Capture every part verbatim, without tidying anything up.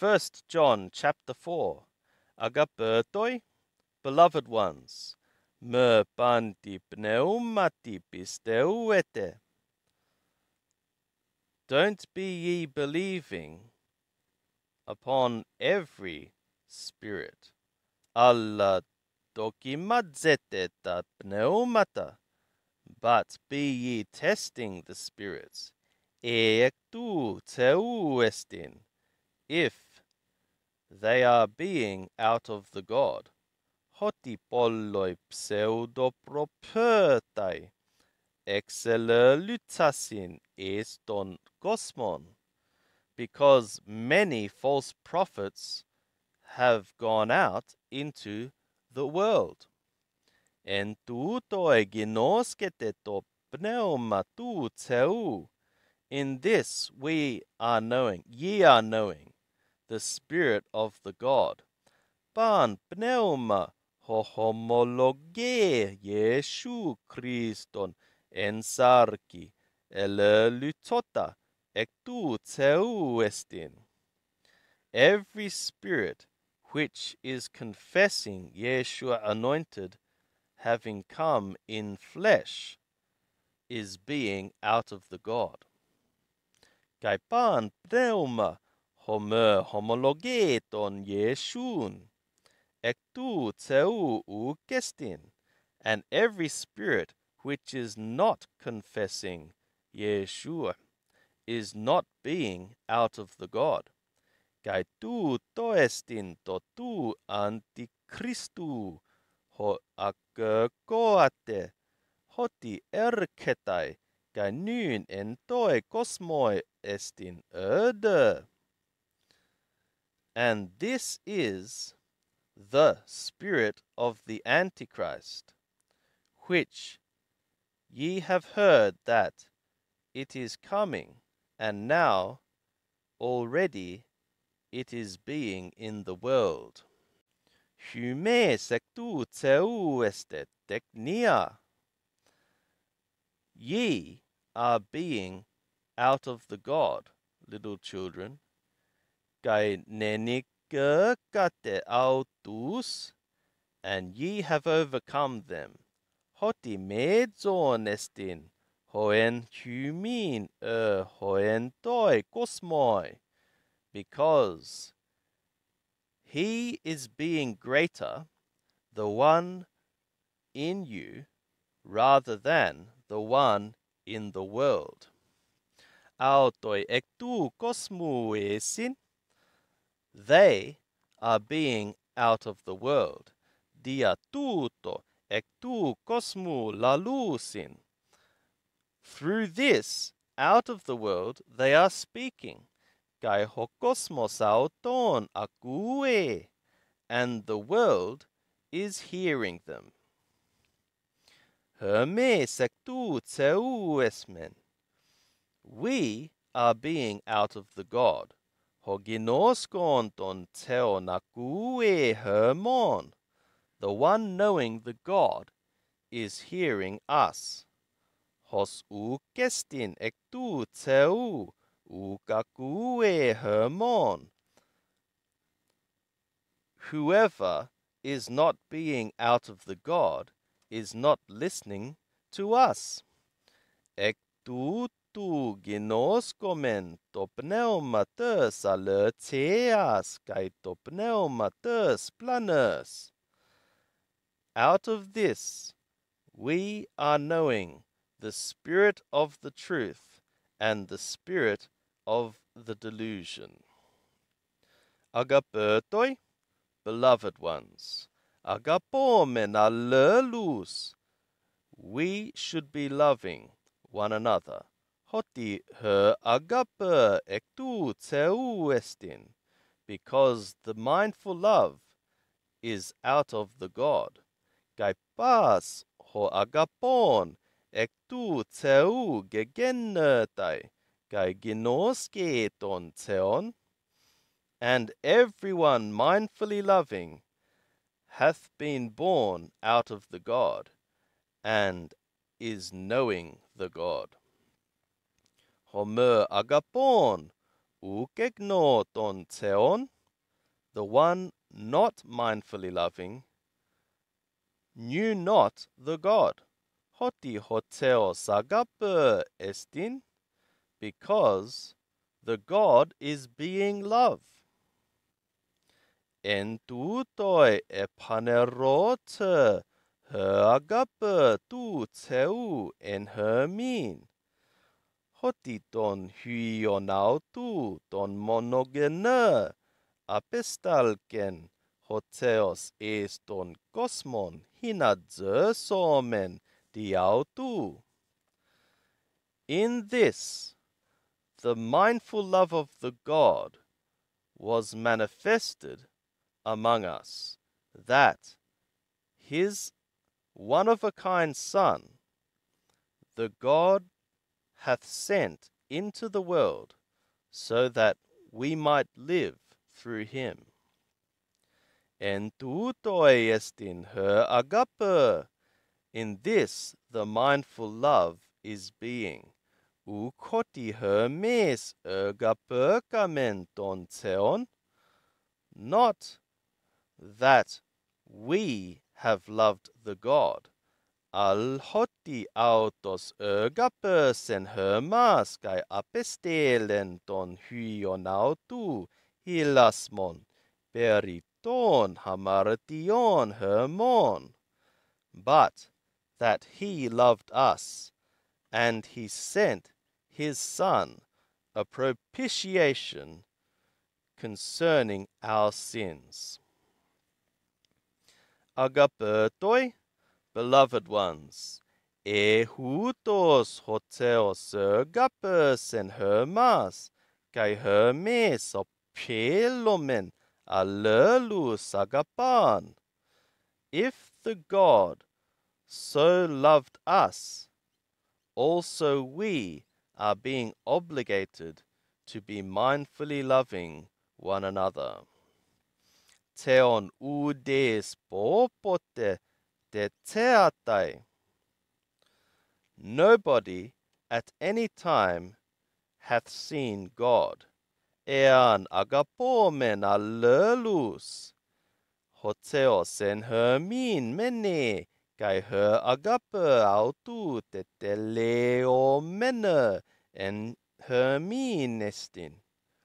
First John chapter four. Agapetoi, beloved ones, me panti pneumati pisteuete. Don't be ye believing upon every spirit. Alla dokimadzete ta pneumata, but be ye testing the spirits. Eectu teu estin, if they are being out of the God. Hoti polloi pseudopropertai, exelerlutasin eston kosmon, because many false prophets have gone out into the world. En tuutoi ginoskete to pneuma tu teu. In this we are knowing, ye are knowing, the Spirit of the God. Pan pneuma ho homologe Jesu Christon ensarki elelytota ectu teu estin. Every spirit which is confessing Yeshua anointed, having come in flesh, is being out of the God. Kai pan pneuma homer homologeton Yeshun, ectu teu ukestin, and every spirit which is not confessing Yeshua is not being out of the God. Kai tu toestin to tu antichristu ho akkoate hoti erketai kai nyn en toi kosmoi estin öde. And this is the spirit of the Antichrist, which ye have heard that it is coming, and now already it is being in the world. Hume sectu teu estet teknia. Ye are being out of the God, little children. Kai nenike kate autus, and ye have overcome them. Hoti medzon estin, hoen humin er hoen toi kosmoi, because he is being greater, the one in you, rather than the one in the world. Autoi ectu kosmu esin, they are being out of the world. Dia tuto ectu kosmu lalusin. Through this, out of the world, they are speaking. Kai hokosmos auton akue, and the world is hearing them. Herme sectu teu esmen. We are being out of the God. Hoginoskonton teo nakue hermon. The one knowing the God is hearing us. Hos ukestin ectu teu ukakue hermon. Whoever is not being out of the God is not listening to us. Ectu tu ginoskomen to pneumatus alerteas kai to pneumatus planus. Out of this we are knowing the spirit of the truth and the spirit of the delusion. Agapetoi, beloved ones, agapomen allelus. We should be loving one another. Hoti her agape ectu teu estin, because the mindful love is out of the God. Kai pas ho agapon ectu teu gegennetai, kai ginoske ton theon, and everyone mindfully loving hath been born out of the God, and is knowing the God. Homer agapon ukegno ton theon, the one not mindfully loving, knew not the God. Hoti hoteo sagape estin, because the God is being love. En tuutoi epanerote her agape tu teu en her mean. Hoti ton huionautu ton monogene apistalken hoteos es ton kosmon hinadze somen diautu. In this, the mindful love of the God was manifested among us, that his one-of-a-kind Son, the God hath sent into the world, so that we might live through him. En tuutoi estin her agape. In this the mindful love is being. Ukoti her mes agape kamen ton theon. Not that we have loved the God. Al hoti autos agape sen hermas kai apestelen ton huionautu hilasmon periton hamartion hermon. But that he loved us, and he sent his Son, a propitiation concerning our sins. Agapetoi, beloved ones, ehutos hoteos agapes en hermas, kai hermes opelomen allelus agapan. If the God so loved us, also we are being obligated to be mindfully loving one another. Theon udes popote de teatai. Nobody at any time hath seen God. Ean agapomen allelus. Hoteos en hermin mene, kai her agape autu te teleo mene en hermin estin.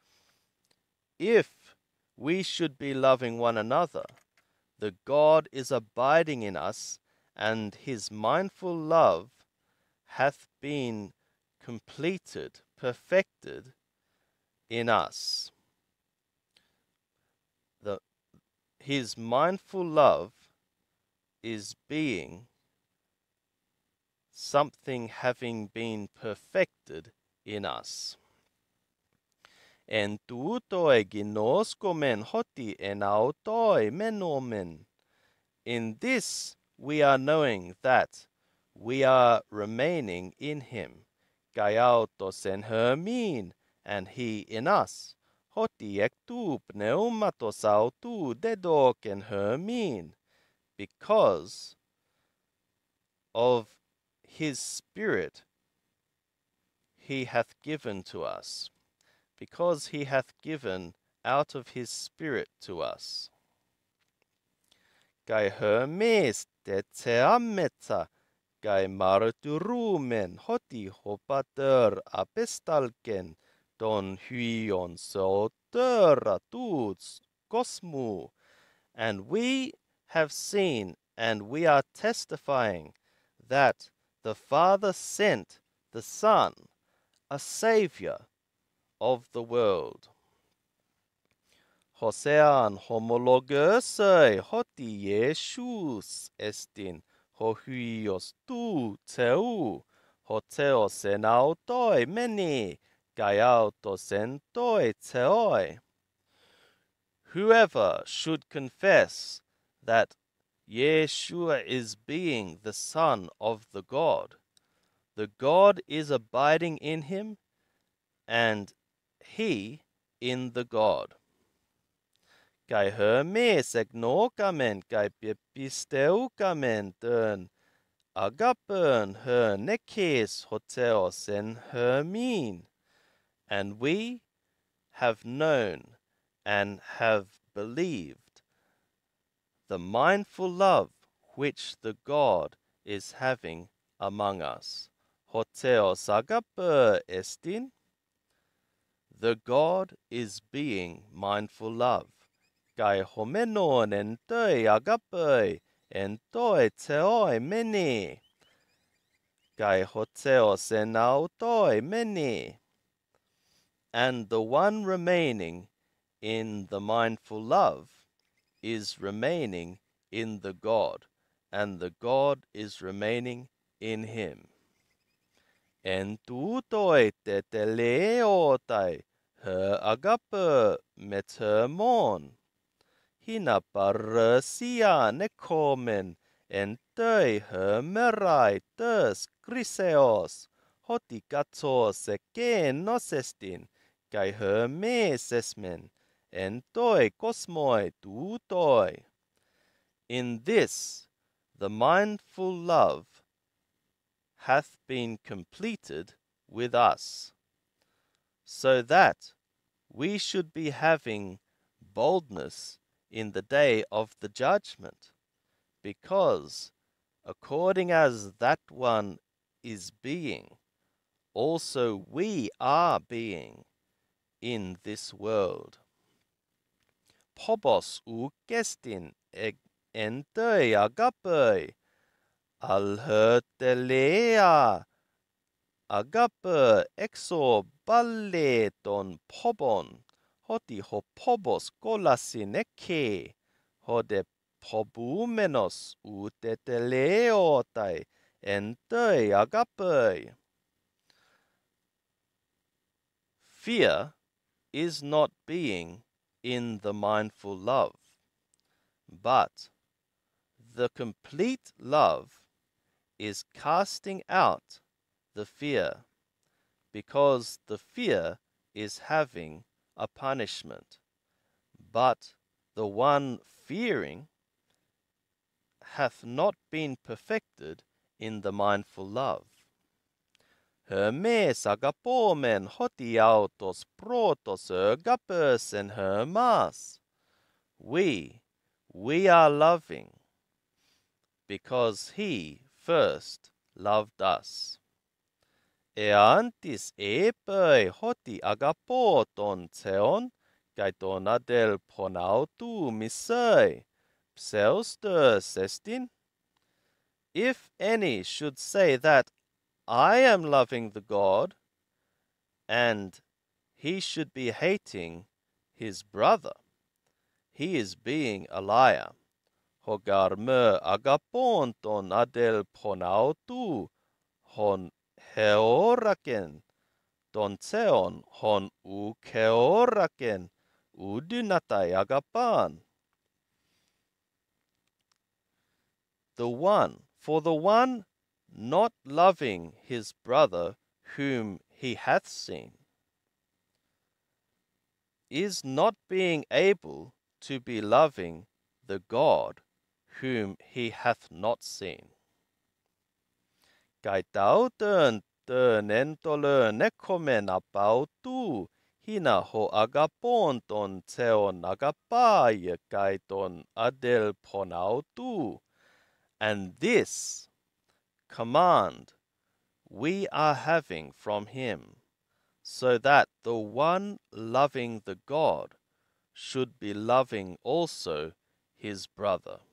If we should be loving one another, the God is abiding in us, and his mindful love hath been completed, perfected in us. The, his mindful love is being something having been perfected in us. En tuutoi ginoskomen hoti en autoi menomen. In this we are knowing that we are remaining in him, gaiautos en hermin, and he in us. Hoti ectu pneumatos autu dedok en hermin, because of his Spirit he hath given to us, because he hath given out of his Spirit to us. Kai hermes te teameta, kai marturumen hoti hopater apestalken, don huion soter tuts cosmu. And we have seen, and we are testifying, that the Father sent the Son, a Saviour of the world. Hosean homologosei hoti Jesus estin, hohuios tu teu, hoteos en autoi meni, gaiautos en toi teoi. Whoever should confess that Yeshua is being the Son of the God, the God is abiding in him, and he in the God. Kai hermes egnokamen, kai pipisteukamen dön, agapen her nekes hoteos en hermin. And we have known and have believed the mindful love which the God is having among us. Hoteos agape estin. The God is being mindful love. Kai homenon en toi agape en toi teoi meni. Kai hoteos en autoi meni. And the one remaining in the mindful love is remaining in the God, and the God is remaining in him. En tuutoi te te leotai, her agape met her mon. Hina parasia nekomen, en tei her merai tes kriseos, hoti katos eken nosestin, kai her mesesmen, en toi kosmoi tuutoi. In this the mindful love hath been completed with us, so that we should be having boldness in the day of the judgment, because according as that one is being, also we are being in this world. Pobos u gestin en tei agape, alhertelea agape exo balleton pobon, hoti ho pobos kolasin eke, hode pobumenos u teteleotai en tei agape. Fear is not being in the mindful love, but the complete love is casting out the fear, because the fear is having a punishment, but the one fearing hath not been perfected in the mindful love. Hermes agapomen hoti autos protos agapes en hermas. We, we are loving, because he first loved us. Eantis epe hoti agapoton theon, gaiton adel ponautu misei, pseustes estin. If any should say that I am loving the God, and he should be hating his brother, he is being a liar. Hogar me agaponton adel ponautu hon heoraken, don theon hon u keoraken, udunatai agapan. The one, for the one not loving his brother whom he hath seen, is not being able to be loving the God whom he hath not seen. Kai tauten te nentole nekomen apautu, hina ho agaponton theon agapaye kaiton adel ponautu. And this command we are having from him, so that the one loving the God should be loving also his brother.